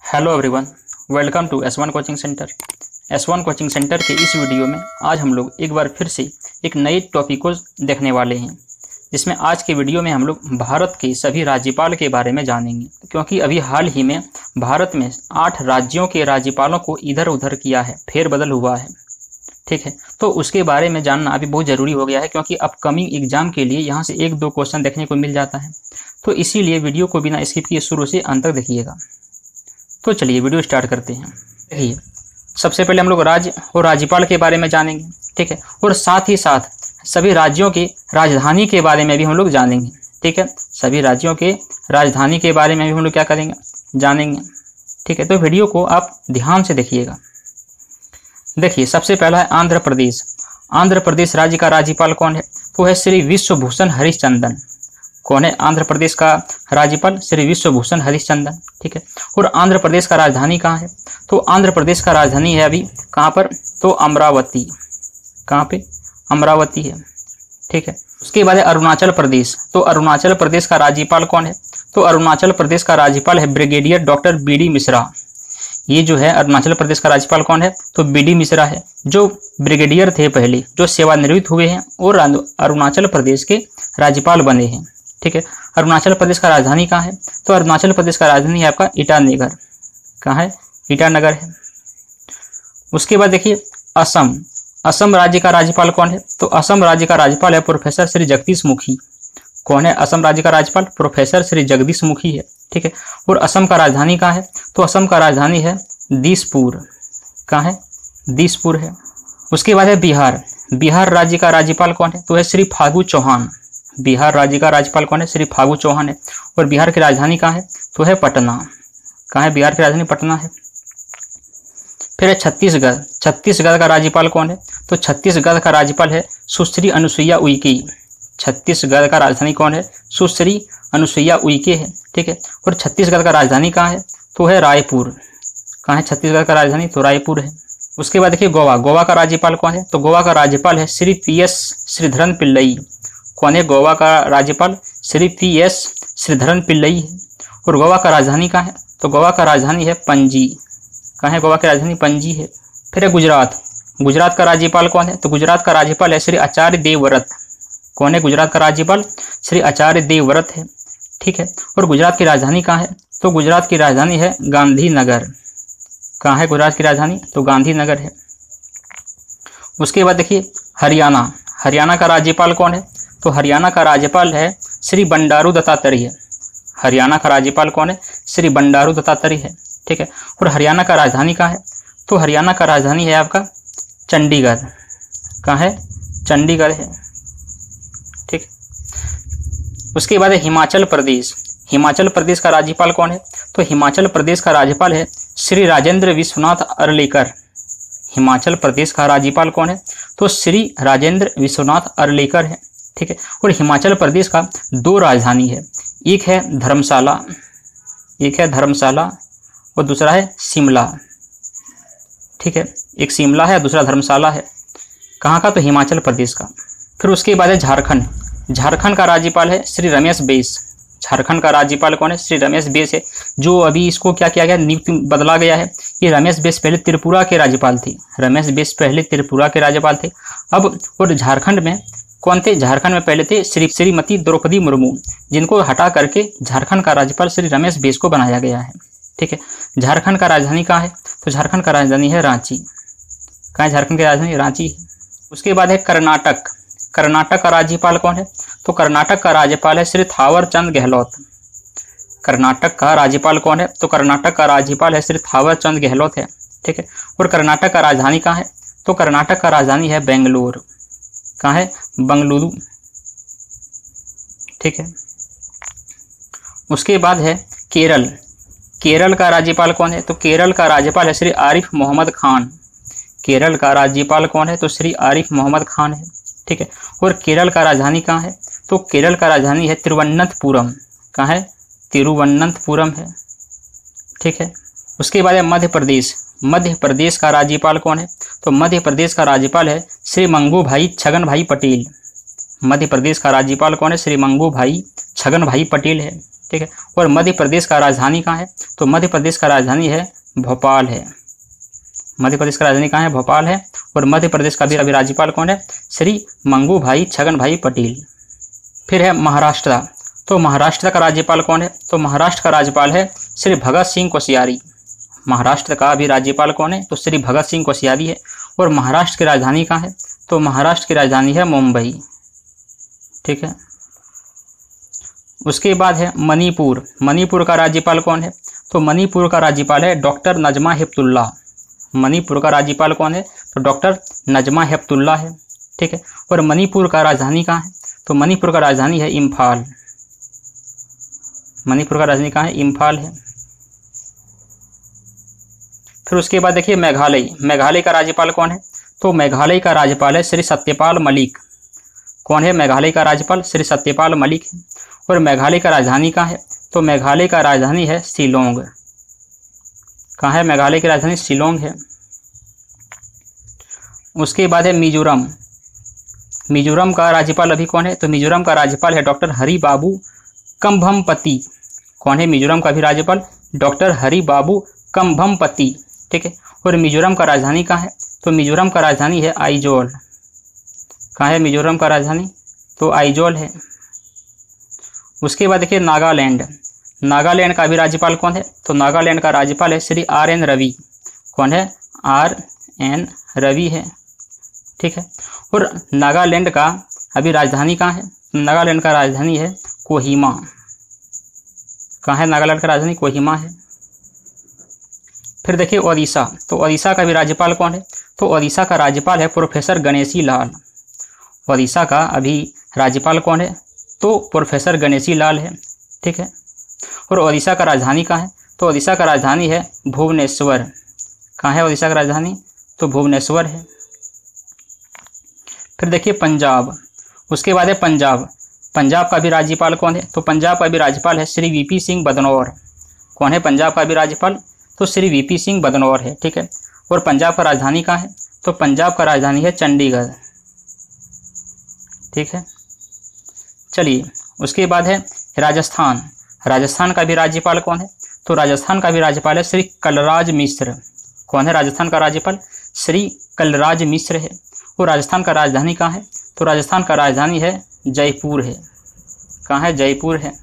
Hello everyone, welcome to S1 coaching centre. S1 coaching centre के इस video में आज हम लोग एक बार फिर से एक नए टॉपिक को देखने वाले हैं, जिसमें आज के वीडियो में हम लोग भारत के सभी राज्यपाल के बारे में जानेंगे। क्योंकि अभी हाल ही में भारत में 8 राज्यों के राज्यपालों को इधर उधर किया है, फेरबदल हुआ है, ठीक है। तो उसके बारे में जानना अभी बहुत ज़रूरी हो गया है, क्योंकि अपकमिंग एग्जाम के लिए यहाँ से 1-2 क्वेश्चन देखने को मिल जाता है। तो इसीलिए वीडियो को बिना स्किप किए शुरू से अंत तक देखिएगा। तो चलिए वीडियो स्टार्ट करते हैं। देखिए, सबसे पहले हम लोग राज्य और राज्यपाल के बारे में जानेंगे, ठीक है। और साथ ही साथ सभी राज्यों की राजधानी के बारे में भी हम लोग जानेंगे, ठीक है। सभी राज्यों के राजधानी के बारे में भी हम लोग क्या करेंगे, जानेंगे, ठीक है। तो वीडियो को आप ध्यान से देखिएगा। देखिए, सबसे पहला है आंध्र प्रदेश। आंध्र प्रदेश राज्य का राज्यपाल कौन है? तो है श्री विश्वभूषण हरिश्चंद्रन। कौन है आंध्र प्रदेश का राज्यपाल? श्री विश्वभूषण हरिश्चंद्रन, ठीक है। और आंध्र प्रदेश का राजधानी कहाँ है? तो आंध्र प्रदेश का राजधानी है अभी कहाँ पर? तो अमरावती। कहाँ पे? अमरावती है, ठीक है। उसके बाद है अरुणाचल प्रदेश। तो अरुणाचल प्रदेश का राज्यपाल कौन है? तो अरुणाचल प्रदेश का राज्यपाल है ब्रिगेडियर डॉक्टर बी.डी. मिश्रा। ये जो है अरुणाचल प्रदेश का राज्यपाल कौन है? तो बी.डी. मिश्रा है, जो ब्रिगेडियर थे पहले, जो सेवानिवृत्त हुए हैं और अरुणाचल प्रदेश के राज्यपाल बने हैं, ठीक है। अरुणाचल प्रदेश का राजधानी कहाँ है? तो अरुणाचल प्रदेश का राजधानी है आपका ईटानगर। कहाँ है? ईटानगर है। उसके बाद देखिए असम। असम राज्य का राज्यपाल कौन है? तो असम राज्य का राज्यपाल है प्रोफेसर श्री जगदीश मुखी। कौन है असम राज्य का राज्यपाल? प्रोफेसर श्री जगदीश मुखी है, ठीक है। और असम का राजधानी कहाँ है? तो असम का राजधानी है दिसपुर। कहाँ है? दिसपुर है। उसके बाद है बिहार। बिहार राज्य का राज्यपाल कौन है? तो है श्री फागू चौहान। बिहार राज्य का राज्यपाल कौन है? श्री फागू चौहान है। और बिहार की राजधानी कहाँ है? तो है पटना। कहाँ है? बिहार की राजधानी पटना है। फिर है छत्तीसगढ़। छत्तीसगढ़ का राज्यपाल कौन है? तो छत्तीसगढ़ का राज्यपाल है सुश्री अनुसुईया उइके। छत्तीसगढ़ का राजधानी कौन है? सुश्री अनुसुईया उइके है, ठीक है। और छत्तीसगढ़ का राजधानी कहाँ है? तो है रायपुर। कहाँ है छत्तीसगढ़ का राजधानी? तो रायपुर है। उसके बाद देखिए गोवा। गोवा का राज्यपाल कौन है? तो गोवा का राज्यपाल है श्री पी.एस. श्रीधरन पिल्लई। कौन है गोवा का राज्यपाल? श्री पी.एस. श्रीधरन पिल्लई है। और गोवा का राजधानी कहाँ है? तो गोवा का राजधानी है पणजी। कहाँ है? गोवा की राजधानी पणजी है। फिर है गुजरात। गुजरात का राज्यपाल कौन है? तो गुजरात का राज्यपाल है श्री आचार्य देवव्रत। कौन है गुजरात का राज्यपाल? श्री आचार्य देवव्रत है, ठीक है। और गुजरात की राजधानी कहाँ है? तो गुजरात की राजधानी है गांधीनगर। कहाँ है गुजरात की राजधानी? तो गांधीनगर है। उसके बाद देखिए हरियाणा। हरियाणा का राज्यपाल कौन है? तो हरियाणा का राज्यपाल है श्री बंडारू दत्तात्रेय। हरियाणा का राज्यपाल कौन है? श्री बंडारू दत्तात्रेय है, ठीक है। और हरियाणा का राजधानी कहाँ है? तो हरियाणा का राजधानी है आपका चंडीगढ़। कहाँ है? चंडीगढ़ है, ठीक। उसके बाद है हिमाचल प्रदेश। हिमाचल प्रदेश का राज्यपाल कौन है? तो हिमाचल प्रदेश का राज्यपाल है श्री राजेंद्र विश्वनाथ अर्लेकर। हिमाचल प्रदेश का राज्यपाल कौन है? तो श्री राजेंद्र विश्वनाथ अर्लेकर है, ठीक है। और हिमाचल प्रदेश का 2 राजधानी है, एक है धर्मशाला, एक है धर्मशाला और दूसरा है शिमला, ठीक है। एक शिमला है, दूसरा धर्मशाला है। कहाँ का? तो हिमाचल प्रदेश का। फिर उसके बाद है झारखंड। झारखंड का राज्यपाल है श्री रमेश बैस। झारखंड का राज्यपाल कौन है? श्री रमेश बैस है, जो अभी इसको क्या किया गया, नियुक्ति बदला गया है। ये रमेश बैस पहले त्रिपुरा के राज्यपाल थे। रमेश बैस पहले त्रिपुरा के राज्यपाल थे। अब और झारखंड में कौन थे? झारखंड में पहले थे श्रीमती द्रौपदी मुर्मू, जिनको हटा करके झारखंड का राज्यपाल श्री रमेश बैस को बनाया गया है, ठीक है। झारखंड का राजधानी कहाँ है? तो झारखंड का राजधानी है रांची। कहाँ है झारखंड की राजधानी? रांची है। उसके बाद है कर्नाटक। कर्नाटक का राज्यपाल कौन है? तो कर्नाटक का राज्यपाल है श्री थावर चंद गहलोत। कर्नाटक का राज्यपाल कौन है? तो कर्नाटक का राज्यपाल है श्री थावर चंद गहलोत है, ठीक है। और कर्नाटक का राजधानी कहाँ है? तो कर्नाटक का राजधानी है बेंगलुरु। कहाँ है? बंगलुरु, ठीक है। उसके बाद है केरल। केरल का राज्यपाल कौन है? तो केरल का राज्यपाल है श्री आरिफ मोहम्मद खान। केरल का राज्यपाल कौन है? तो श्री आरिफ मोहम्मद खान है, ठीक है। और केरल का राजधानी कहाँ है? तो केरल का राजधानी है तिरुवनंतपुरम। कहाँ है? तिरुवनंतपुरम है, ठीक है। उसके बाद है मध्य प्रदेश। मध्य प्रदेश का राज्यपाल कौन है? तो मध्य प्रदेश का राज्यपाल है श्री मंगू भाई छगन भाई पटेल। मध्य प्रदेश का राज्यपाल कौन है? श्री मंगू भाई छगन भाई पटेल है, ठीक है। और मध्य प्रदेश का राजधानी कहाँ है? तो मध्य प्रदेश का राजधानी है भोपाल है। मध्य प्रदेश का राजधानी कहाँ है? भोपाल है। और मध्य प्रदेश का भी अभी राज्यपाल कौन है? श्री मंगू भाई छगन भाई पटेल। फिर है महाराष्ट्र। तो महाराष्ट्र का राज्यपाल कौन है? तो महाराष्ट्र का राज्यपाल है श्री भगत सिंह कोश्यारी। महाराष्ट्र का अभी राज्यपाल कौन है? तो श्री भगत सिंह कोश्यारी है। और महाराष्ट्र की राजधानी कहाँ है? तो महाराष्ट्र की राजधानी है मुंबई, ठीक है। उसके बाद है मणिपुर। मणिपुर का राज्यपाल कौन है? तो मणिपुर का राज्यपाल है डॉक्टर नजमा हेपतुल्ला। मणिपुर का राज्यपाल कौन है? तो डॉक्टर नजमा हेपतुल्ला है, ठीक है। और मणिपुर का राजधानी कहाँ है? तो मणिपुर का राजधानी है इम्फाल। मणिपुर का राजधानी कहाँ है? इम्फाल है। फिर उसके बाद देखिए मेघालय। मेघालय का राज्यपाल कौन है? तो मेघालय का राज्यपाल है श्री सत्यपाल मलिक। कौन है मेघालय का राज्यपाल? श्री सत्यपाल मलिक है। और मेघालय का राजधानी कहाँ है? तो मेघालय का राजधानी है शिलोंग। कहाँ है मेघालय की राजधानी? शिलोंग है। उसके बाद है मिजोरम। मिजोरम का राज्यपाल अभी कौन है? तो मिजोरम का राज्यपाल है डॉक्टर हरि बाबू कम्भमपति। कौन है मिजोरम का भी राज्यपाल? डॉक्टर हरि बाबू कम्भमपति, ठीक है। और मिजोरम का राजधानी कहाँ है? तो मिजोरम का राजधानी है आइजोल। कहाँ है मिजोरम का राजधानी? तो आइजोल है। उसके बाद देखिए नागालैंड। नागालैंड का भी राज्यपाल कौन है? तो नागालैंड का राज्यपाल है श्री RN रवि। कौन है? RN रवि है, ठीक है। और नागालैंड का अभी राजधानी कहाँ है? नागालैंड का राजधानी है कोहिमा। कहाँ है नागालैंड का राजधानी? कोहिमा है। फिर देखिए ओडिशा। तो ओडिशा का भी राज्यपाल कौन है? तो ओडिशा का राज्यपाल है प्रोफेसर गणेशी लाल। ओडिशा का अभी राज्यपाल कौन है? तो प्रोफेसर गणेशी लाल है, ठीक है। और ओडिशा का राजधानी कहाँ है? तो ओडिशा का राजधानी है भुवनेश्वर। कहाँ है ओडिशा का राजधानी? तो भुवनेश्वर है। फिर देखिए पंजाब। उसके बाद है पंजाब। पंजाब का भी राज्यपाल कौन है? तो पंजाब का भी राज्यपाल है श्री VP सिंह बदनौर। कौन है पंजाब का भी राज्यपाल? तो श्री VP सिंह बदनौर है, ठीक है। और पंजाब का राजधानी कहाँ है? तो पंजाब का राजधानी है चंडीगढ़, ठीक है। चलिए उसके बाद है राजस्थान। राजस्थान का भी राज्यपाल कौन है? तो राजस्थान का भी राज्यपाल है श्री कलराज मिश्र। कौन है राजस्थान का राज्यपाल? श्री कलराज मिश्र है। और राजस्थान का राजधानी कहाँ है? तो राजस्थान का राजधानी है जयपुर है। कहाँ है? जयपुर है।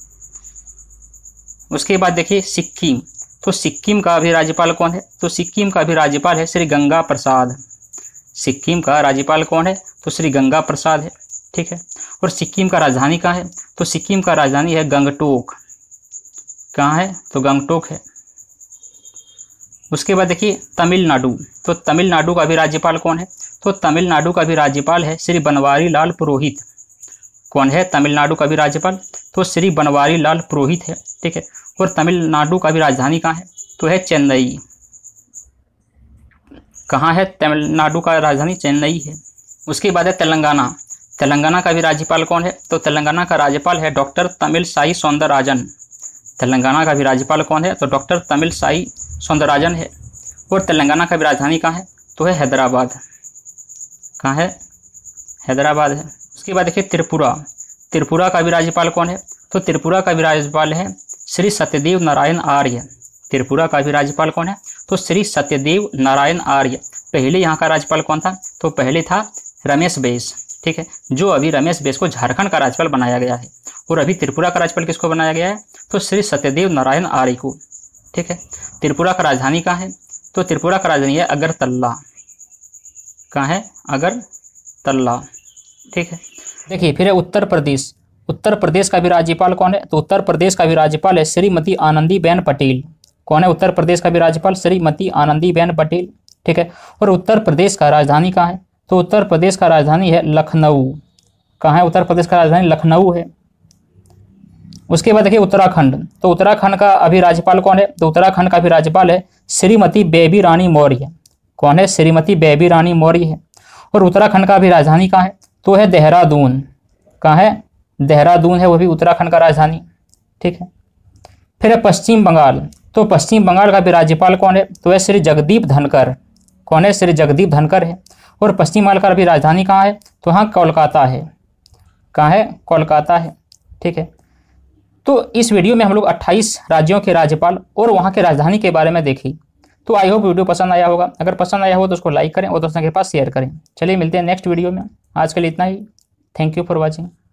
उसके बाद देखिए सिक्किम। तो सिक्किम का भी राज्यपाल कौन है? तो सिक्किम का भी राज्यपाल है श्री गंगा प्रसाद। सिक्किम का राज्यपाल कौन है? तो श्री गंगा प्रसाद है, ठीक है। और सिक्किम का राजधानी कहाँ है? तो सिक्किम का राजधानी है गंगटोक। कहाँ है? तो गंगटोक है। उसके बाद देखिए तमिलनाडु। तो तमिलनाडु का भी राज्यपाल कौन है? तो तमिलनाडु का भी राज्यपाल है श्री बनवारी लाल पुरोहित। कौन है तमिलनाडु का भी राज्यपाल? तो श्री बनवारी लाल पुरोहित है, ठीक है। और तमिलनाडु का भी राजधानी कहाँ है? तो है चेन्नई। कहाँ है तमिलनाडु का राजधानी? चेन्नई है। उसके बाद है तेलंगाना। तेलंगाना का भी राज्यपाल कौन है? तो तेलंगाना का राज्यपाल है डॉक्टर तमिलसाई सौंदरराजन। तेलंगाना का भी राज्यपाल कौन है? तो डॉक्टर तमिलसाई सौंदरराजन है। और तेलंगाना का भी राजधानी कहाँ है? तो है हैदराबाद। कहाँ है? हैदराबाद है। उसके बाद देखिए त्रिपुरा। त्रिपुरा का भी राज्यपाल कौन है? तो त्रिपुरा का भी राज्यपाल है श्री सत्यदेव नारायण आर्य। त्रिपुरा का भी राज्यपाल कौन है? तो श्री सत्यदेव नारायण आर्य। पहले यहाँ का राज्यपाल कौन था? तो पहले था रमेश बैस, ठीक है। जो अभी रमेश बैस को झारखंड का राज्यपाल बनाया गया है। और अभी त्रिपुरा का राज्यपाल किसको बनाया गया है? तो श्री सत्यदेव नारायण आर्य को, ठीक है। त्रिपुरा का राजधानी कहाँ है? तो त्रिपुरा का राजधानी है अगरतला। कहाँ है? अगरतला, ठीक है। देखिए फिर है उत्तर प्रदेश। उत्तर प्रदेश का भी राज्यपाल कौन है? तो उत्तर प्रदेश का भी राज्यपाल है श्रीमती आनंदीबेन पटेल। कौन है उत्तर प्रदेश का भी राज्यपाल? श्रीमती आनंदीबेन पटेल, ठीक है। और उत्तर प्रदेश का राजधानी कहाँ है? तो उत्तर प्रदेश का राजधानी है लखनऊ। कहाँ है उत्तर प्रदेश का राजधानी? लखनऊ है। उसके बाद देखिए उत्तराखंड। तो उत्तराखंड का अभी राज्यपाल कौन है? तो उत्तराखंड का भी राज्यपाल है श्रीमती बेबी रानी मौर्य। कौन है? श्रीमती बेबी रानी मौर्य है। और उत्तराखंड का भी राजधानी कहाँ है? तो है देहरादून। कहाँ है? देहरादून है वो भी उत्तराखंड का राजधानी, ठीक है। फिर है पश्चिम बंगाल। तो पश्चिम बंगाल का भी राज्यपाल कौन है? तो है श्री जगदीप धनखड़। कौन है? श्री जगदीप धनखड़ है। और पश्चिम बंगाल का भी राजधानी कहाँ है? तो हाँ कोलकाता है। कहाँ है? कोलकाता है, ठीक है। तो इस वीडियो में हम लोग 28 राज्यों के राज्यपाल और वहाँ के राजधानी के बारे में देखी। तो आई होप वीडियो पसंद आया होगा। अगर पसंद आया हो तो उसको लाइक करें और दोस्तों के पास शेयर करें। चलिए मिलते हैं नेक्स्ट वीडियो में। आज के लिए इतना ही। Thank you for watching.